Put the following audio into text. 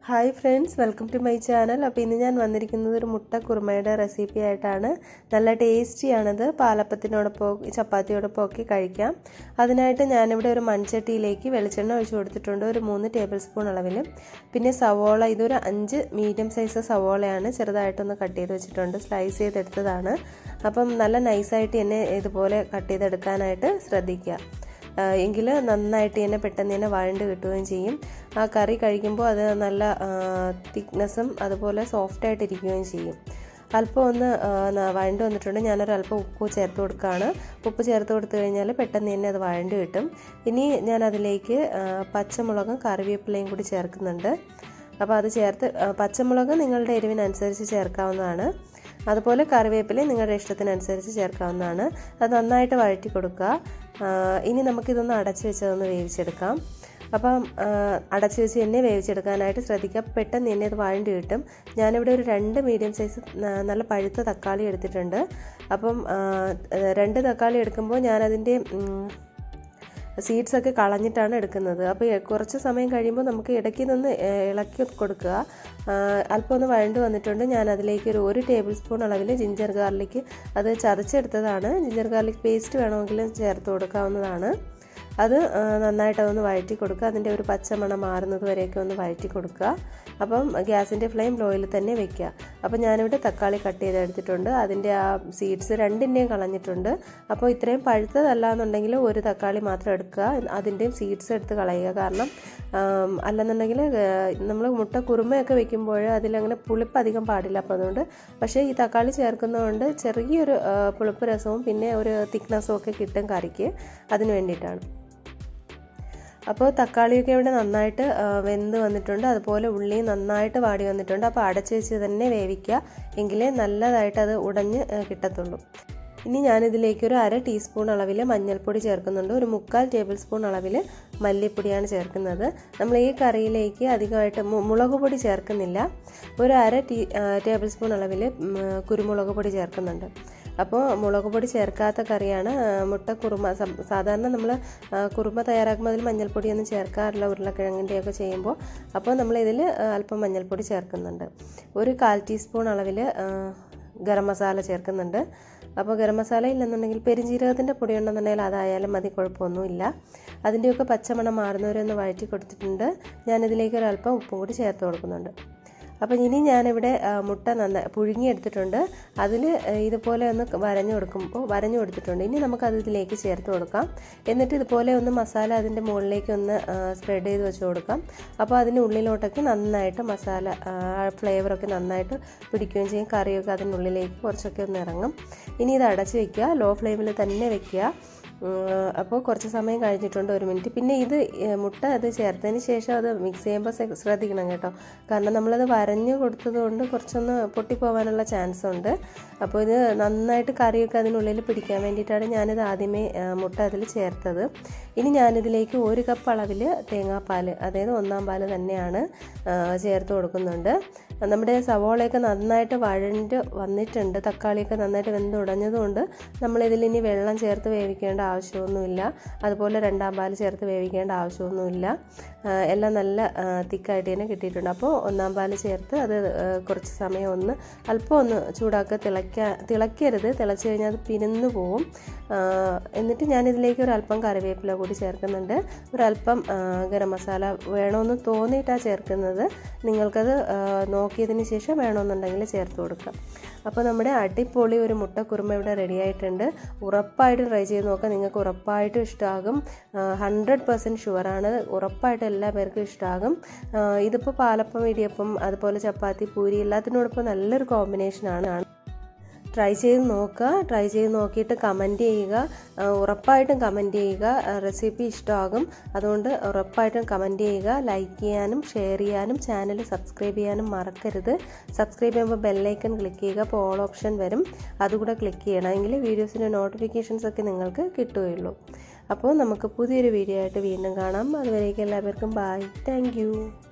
Hi friends, welcome to my channel. അപ്പോൾ ഇന്ന് ഞാൻ വന്നിരിക്കുന്നത് ഒരു മുട്ട കുറുമയുടെ റെസിപ്പി ആയിട്ടാണ്. നല്ല ടേസ്റ്റി ആണത്. പാലപ്പത്തിനോടൊപ്പം ചപ്പാത്തിയോടൊപ്പം ഒക്കെ കഴിക്കാം. അതിനായിട്ട് ഞാൻ ഇവിടെ ഒരു മൺചട്ടിയിലേക്ക് വെളിച്ചെണ്ണ ഒഴിച്ചു കൊടുത്തിട്ടുണ്ട്. ഒരു 3 ടേബിൾ സ്പൂൺ അളവിൽ. പിന്നെ സവോള ഇതൊരു 5 മീഡിയം സൈസ് സവോളയാണ്. ചെറുതായിട്ടൊന്ന് കട്ട് ചെയ്ത് വെച്ചിട്ടുണ്ട്. സ്ലൈസ് ചെയ്തെടുത്തതാണ്. അപ്പം നല്ല നൈസായിട്ട് തന്നെ ഇതുപോലെ കട്ട് ചെയ്തെടുക്കാനായിട്ട് ശ്രദ്ധിക്കുക. എങ്കിൽ നന്നായിട്ട് തന്നെ പെട്ടെന്ന് തന്നെ വഴണ്ട് കിട്ടുകയും ചെയ്യും. ആ കറി കഴിക്കുമ്പോൾ അത് നല്ല തിക്നെസ്സും അതുപോലെ സോഫ്റ്റായിട്ട് ഇരിക്കുകയും ചെയ്യും. അല്പം ഒന്ന് വഴണ്ട് വന്നിട്ടുണ്ട്. ഞാനൊരല്പം ഉപ്പ് ചേർത്ത് കൊടുക്കുകയാണ്. ഉപ്പ് ചേർത്ത് കൊടുത്തു കഴിഞ്ഞാൽ പെട്ടെന്ന് തന്നെ അത് വഴണ്ട് കിട്ടും. ഇനി ഞാൻ അതിലേക്ക് പച്ചമുളകും കറിവേപ്പിലയും കൂടി ചേർക്കുന്നുണ്ട്. അപ്പോൾ അത് ചേർത്ത് പച്ചമുളക് നിങ്ങളുടെ എരിവിനനുസരിച്ച് ചേർക്കാവുന്നതാണ്. അതുപോലെ കറിവേപ്പില നിങ്ങളുടെ ഇഷ്ടത്തിനനുസരിച്ച് ചേർക്കാവുന്നതാണ്. അത് നന്നായിട്ട് വഴറ്റി കൊടുക്കുക. ഇനി നമുക്കിതൊന്ന് അടച്ചു വെച്ചതൊന്ന് വേവിച്ചെടുക്കാം. അപ്പം അടച്ചു വെച്ച് തന്നെ വേവിച്ചെടുക്കാനായിട്ട് ശ്രദ്ധിക്കുക. പെട്ടെന്ന് തന്നെ അത് വഴണ്ട് കിട്ടും. ഞാനിവിടെ ഒരു 2 മീഡിയം സൈസ് നല്ല പഴുത്ത തക്കാളി എടുത്തിട്ടുണ്ട്. അപ്പം 2 തക്കാളി എടുക്കുമ്പോൾ ഞാനതിൻ്റെ സീഡ്സ് ഒക്കെ കളഞ്ഞിട്ടാണ് എടുക്കുന്നത്. അപ്പോൾ കുറച്ച് സമയം കഴിയുമ്പോൾ നമുക്ക് ഇടയ്ക്ക് നിന്ന് ഇളക്കി കൊടുക്കുക. അല്പം ഒന്ന് വഴണ്ട് വന്നിട്ടുണ്ട്. ഞാൻ അതിലേക്ക് ഒരു ടേബിൾ സ്പൂൺ അളവിൽ ജിഞ്ചർ ഗാർലിക് അത് ചതച്ചെടുത്തതാണ്. ജിഞ്ചർ ഗാർലിക് പേസ്റ്റ് വേണമെങ്കിലും ചേർത്ത് കൊടുക്കാവുന്നതാണ്. അത് നന്നായിട്ട് അതൊന്ന് വഴറ്റി കൊടുക്കുക. അതിൻ്റെ ഒരു പച്ചമണം മാറുന്നത് വരെയൊക്കെ ഒന്ന് വഴറ്റി കൊടുക്കുക. അപ്പം ഗ്യാസിൻ്റെ ഫ്ലെയിം ലോയിൽ തന്നെ വെക്കുക. അപ്പം ഞാനിവിടെ തക്കാളി കട്ട് ചെയ്തെടുത്തിട്ടുണ്ട്. അതിൻ്റെ ആ സീഡ്സ് 2ൻ്റെയും കളഞ്ഞിട്ടുണ്ട്. അപ്പോൾ ഇത്രയും പഴുത്തതല്ല എന്നുണ്ടെങ്കിൽ ഒരു തക്കാളി മാത്രം എടുക്കുക. അതിൻ്റെയും സീഡ്സ് എടുത്ത് കളയുക. കാരണം അല്ലെന്നുണ്ടെങ്കിൽ നമ്മൾ മുട്ട കുറുമയൊക്കെ വെക്കുമ്പോൾ അതിലങ്ങനെ പുളിപ്പ് അധികം പാടില്ല. അപ്പോൾ അതുകൊണ്ട് പക്ഷേ ഈ തക്കാളി ചേർക്കുന്നതുകൊണ്ട് ചെറിയൊരു പുളിപ്പ് രസവും പിന്നെ ഒരു തിക്നെസ്സും ഒക്കെ കിട്ടും കറിക്ക്. അതിന് വേണ്ടിയിട്ടാണ്. അപ്പോൾ തക്കാളിയൊക്കെ ഇവിടെ നന്നായിട്ട് വെന്ത് വന്നിട്ടുണ്ട്. അതുപോലെ ഉള്ളി നന്നായിട്ട് വാടി വന്നിട്ടുണ്ട്. അപ്പോൾ അടച്ച് വെച്ച് തന്നെ വേവിക്കുക. എങ്കിലേ നല്ലതായിട്ട് അത് ഉടഞ്ഞ് കിട്ടത്തുള്ളൂ. ഇനി ഞാനിതിലേക്ക് ഒരു 1/2 ടീസ്പൂൺ അളവിൽ മഞ്ഞൾപ്പൊടി ചേർക്കുന്നുണ്ട്. ഒരു 3/4 ടേബിൾ സ്പൂൺ അളവിൽ മല്ലിപ്പൊടിയാണ് ചേർക്കുന്നത്. നമ്മൾ ഈ കറിയിലേക്ക് അധികമായിട്ട് മുളക് പൊടി ചേർക്കുന്നില്ല. ഒരു 1/2 ടേബിൾ സ്പൂൺ അളവിൽ കുരുമുളക് പൊടി ചേർക്കുന്നുണ്ട്. അപ്പോൾ മുളക് പൊടി ചേർക്കാത്ത കറിയാണ് മുട്ട കുറുമ. സാധാരണ നമ്മൾ കുറുമ തയ്യാറാക്കുമ്പോൾ അതിൽ മഞ്ഞൾപ്പൊടിയൊന്നും ചേർക്കാറില്ല, ഉരുളക്കിഴങ്ങിൻ്റെയൊക്കെ ചെയ്യുമ്പോൾ. അപ്പോൾ നമ്മളിതിൽ അല്പം മഞ്ഞൾപ്പൊടി ചേർക്കുന്നുണ്ട്. ഒരു 1/4 ടീസ്പൂൺ അളവിൽ ഗരം മസാല ചേർക്കുന്നുണ്ട്. അപ്പോൾ ഗരം മസാല ഇല്ലെന്നുണ്ടെങ്കിൽ പെരുംജീരകത്തിൻ്റെ പൊടി ഉണ്ടെന്നുണ്ടെങ്കിൽ അതായാലും മതി, കുഴപ്പമൊന്നുമില്ല. അതിൻ്റെയൊക്കെ പച്ചമണം മാറുന്നവരൊന്ന് വഴറ്റി കൊടുത്തിട്ടുണ്ട്. ഞാനിതിലേക്ക് ഒരല്പം ഉപ്പും കൂടി ചേർത്ത് കൊടുക്കുന്നുണ്ട്. അപ്പോൾ ഇനി ഞാനിവിടെ മുട്ട നന്നായി പുഴുങ്ങിയെടുത്തിട്ടുണ്ട്. അതിൽ ഇതുപോലെ ഒന്ന് വരഞ്ഞു കൊടുത്തിട്ടുണ്ട്. ഇനി നമുക്കത് ഇതിലേക്ക് ചേർത്ത് കൊടുക്കാം. എന്നിട്ട് ഇതുപോലെ ഒന്ന് മസാല അതിൻ്റെ മുകളിലേക്ക് ഒന്ന് സ്പ്രെഡ് ചെയ്ത് വെച്ച് കൊടുക്കാം. അപ്പോൾ അതിൻ്റെ ഉള്ളിലോട്ടൊക്കെ നന്നായിട്ട് മസാല ഫ്ലേവറൊക്കെ നന്നായിട്ട് പിടിക്കുകയും ചെയ്യും. കറിയൊക്കെ അതിൻ്റെ ഉള്ളിലേക്ക് കുറച്ചൊക്കെ ഒന്ന് ഇറങ്ങും. ഇനി ഇത് അടച്ച് വയ്ക്കുക. ലോ ഫ്ലെയിമിൽ തന്നെ വയ്ക്കുക. അപ്പോൾ കുറച്ച് സമയം കഴിഞ്ഞിട്ടുണ്ട്, 1 മിനിറ്റ്. പിന്നെ ഇത് മുട്ട അത് ചേർത്തതിന് ശേഷം അത് മിക്സ് ചെയ്യുമ്പോൾ ശ്രദ്ധിക്കണം കേട്ടോ. കാരണം നമ്മളത് വരഞ്ഞു കൊടുത്തത് കൊണ്ട് കുറച്ചൊന്ന് പൊട്ടിപ്പോവാനുള്ള ചാൻസ് ഉണ്ട്. അപ്പോൾ ഇത് നന്നായിട്ട് കറിയൊക്കെ അതിനുള്ളിൽ പിടിക്കാൻ വേണ്ടിയിട്ടാണ് ഞാനിത് ആദ്യമേ മുട്ട അതിൽ ചേർത്തത്. ഇനി ഞാനിതിലേക്ക് 1 കപ്പ് അളവിൽ തേങ്ങാപ്പാൽ, അതായത് 1/4 പാൽ തന്നെയാണ് ചേർത്ത് കൊടുക്കുന്നുണ്ട്. നമ്മുടെ സവോളയൊക്കെ നന്നായിട്ട് വഴണ്ട് വന്നിട്ടുണ്ട്. തക്കാളിയൊക്കെ നന്നായിട്ട് വെന്ത് ഉടഞ്ഞതുകൊണ്ട് നമ്മളിതിലിനി വെള്ളം ചേർത്ത് വേവിക്കേണ്ട ആവശ്യമൊന്നുമില്ല. അതുപോലെ 2/4 പാൽ ചേർത്ത് വേവിക്കേണ്ട ആവശ്യമൊന്നുമില്ല. എല്ലാം നല്ല തിക്കായിട്ട് തന്നെ കിട്ടിയിട്ടുണ്ട്. അപ്പോൾ 1/4 പാൽ ചേർത്ത് അത് കുറച്ച് സമയം അല്പം ഒന്ന് ചൂടാക്കുക. തിളയ്ക്കരുത്. തിളച്ച് കഴിഞ്ഞാൽ അത് പിരിന്നു പോവും. എന്നിട്ട് ഞാനിതിലേക്ക് ഒരല്പം കറിവേപ്പില കൂടി ചേർക്കുന്നുണ്ട്. ഒരല്പം ഗരം മസാല വേണമെന്ന് തോന്നിയിട്ടാണ് ചേർക്കുന്നത്. നിങ്ങൾക്കത് നോക്കിയതിന് ശേഷം വേണമെന്നുണ്ടെങ്കിൽ ചേർത്ത് കൊടുക്കാം. അപ്പോൾ നമ്മുടെ അടിപൊളി ഒരു മുട്ട കുറുമ ഇവിടെ റെഡി ആയിട്ടുണ്ട്. ഉറപ്പായിട്ട് ട്രൈ ചെയ്ത് നോക്കാം. നിങ്ങൾക്ക് ഉറപ്പായിട്ടും ഇഷ്ടമാകും. 100% ഷുവറാണ്. ഉറപ്പായിട്ട് എല്ലാ പേർക്കും ഇഷ്ടമാകും. ഇതിപ്പോൾ പാലപ്പം, ഇടിയപ്പം, അതുപോലെ ചപ്പാത്തി, പൂരി എല്ലാത്തിനോടൊപ്പം നല്ലൊരു കോമ്പിനേഷനാണ്. ട്രൈ ചെയ്ത് നോക്കുക. ട്രൈ ചെയ്ത് നോക്കിയിട്ട് കമൻറ്റ് ചെയ്യുക. ഉറപ്പായിട്ടും കമൻറ്റ് ചെയ്യുക. റെസിപ്പി ഇഷ്ടമാകും. അതുകൊണ്ട് ഉറപ്പായിട്ടും കമൻറ്റ് ചെയ്യുക. ലൈക്ക് ചെയ്യാനും ഷെയർ ചെയ്യാനും ചാനൽ സബ്സ്ക്രൈബ് ചെയ്യാനും മറക്കരുത്. സബ്സ്ക്രൈബ് ചെയ്യുമ്പോൾ ബെല്ലൈക്കൺ ക്ലിക്ക് ചെയ്യുക. അപ്പോൾ ഓൾ ഓപ്ഷൻ വരും, അതുകൂടെ ക്ലിക്ക് ചെയ്യണം. എങ്കിൽ വീഡിയോസിൻ്റെ നോട്ടിഫിക്കേഷൻസ് ഒക്കെ നിങ്ങൾക്ക് കിട്ടുകയുള്ളൂ. അപ്പോൾ നമുക്ക് പുതിയൊരു വീഡിയോ ആയിട്ട് വീണ്ടും കാണാം. അതുവരേക്കും എല്ലാവർക്കും ബൈ. Thank you.